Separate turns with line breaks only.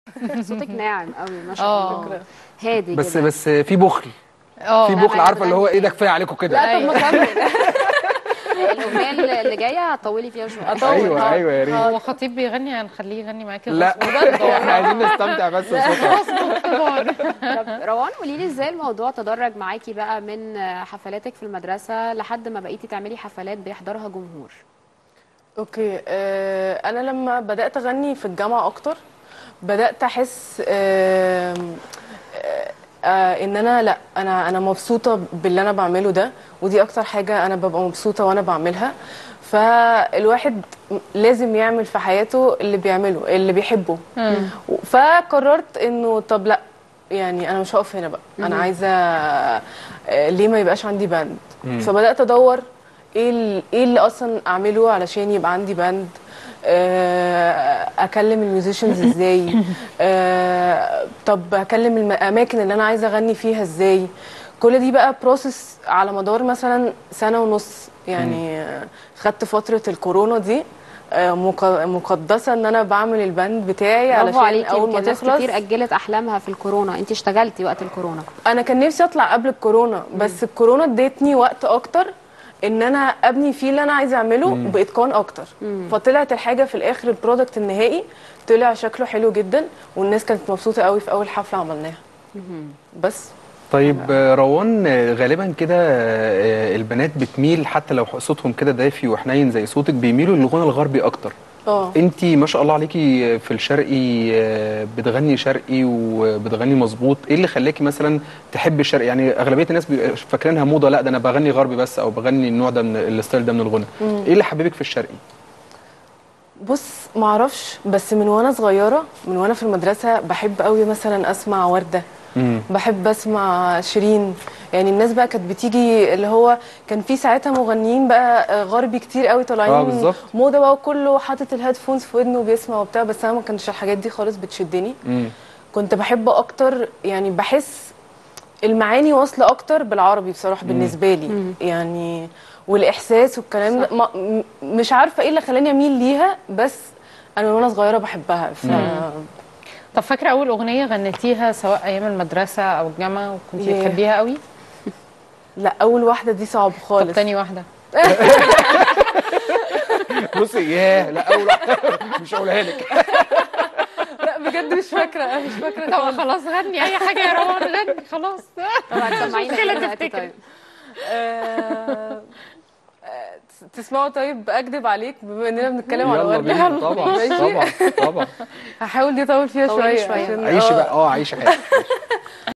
صوتك ناعم قوي ما شاء الله، هادي
بس
كده.
بس في بخل. في بخل، عارفه اللي هو ايه ده، كفايه عليكم كده.
لا طب ما كمل. الاغنيه اللي جايه هتطولي فيها شويه.
ايوه ايوه يا ريت.
هو خطيب بيغني هنخليه يغني معاكي
لا احنا عايزين نستمتع بس بصوتها.
طب روان قولي لي ازاي الموضوع تدرج معاكي بقى من حفلاتك في المدرسه لحد ما بقيتي تعملي حفلات بيحضرها جمهور؟
اوكي، انا لما بدات اغني في الجامعه اكتر بدات احس ان انا لا انا مبسوطه باللي انا بعمله ده، ودي اكتر حاجه انا ببقى مبسوطه وانا بعملها. فالواحد لازم يعمل في حياته اللي بيعمله اللي بيحبه. فقررت انه طب لا، يعني انا مش هقف هنا بقى، انا عايزه ليه ما يبقاش عندي باند. فبدات ادور ايه اللي اصلا اعمله علشان يبقى عندي باند. اكلم الميوزيشنز ازاي، طب اكلم الاماكن اللي انا عايزه اغني فيها ازاي. كل دي بقى بروسس على مدار مثلا سنه ونص يعني. خدت فتره الكورونا دي مقدسه ان انا بعمل الباند بتاعي علشان اول ما تخلص.
ناس كتير اجلت احلامها في الكورونا، انت اشتغلتي وقت الكورونا.
انا كان نفسي اطلع قبل الكورونا، بس الكورونا ادتني وقت اكتر ان انا ابني فيه اللي انا عايزه اعمله باتقان اكتر. فطلعت الحاجه في الاخر، البرودكت النهائي طلع شكله حلو جدا، والناس كانت مبسوطه قوي في اول حفله عملناها. بس
طيب روان، غالبا كده البنات بتميل حتى لو صوتهم كده دافي وحنين زي صوتك بيميلوا للغنى الغربي اكتر. انتي ما شاء الله عليكي في الشرقي، بتغني شرقي وبتغني مظبوط. ايه اللي خلاكي مثلا تحبي الشرقي؟ يعني اغلبيه الناس فاكرينها موضه، لا ده انا بغني غربي بس، او بغني النوع ده من الستايل ده من الغنى. ايه اللي حببك في الشرقي؟
بص ما اعرفش، بس من وانا صغيره، من وانا في المدرسه بحب قوي مثلا اسمع ورده، بحب اسمع شيرين. يعني الناس بقى كانت بتيجي، اللي هو كان في ساعتها مغنيين بقى غربي كتير قوي طالعين موضه بقى، وكله حاطط الهيدفونز في ودنه وبيسمع وبتاع. بس انا ما كانش الحاجات دي خالص بتشدني. كنت بحب اكتر، يعني بحس المعاني واصله اكتر بالعربي بصراحه بالنسبه لي يعني، والاحساس والكلام ده. مش عارفه ايه اللي خلاني اميل ليها، بس انا وانا صغيره بحبها.
طب فاكره اول اغنيه غنيتيها سواء ايام المدرسه او الجامعه وكنت بتحبيها قوي؟
لا اول واحده دي صعب خالص.
طب تاني واحده؟
بصي لا اول واحده مش هقولها لك.
لا بجد مش فاكره
طب خلاص غني اي حاجه يا روان، غني خلاص.
طب هتسمعينا
تفتكر؟
تسمعوا طيب اكدب عليك بما اننا بنتكلم على
ورده؟ طبعا طبعا طبعا.
هحاول دي اطول فيها شويه
عيشي بقى، عيشي حياتك.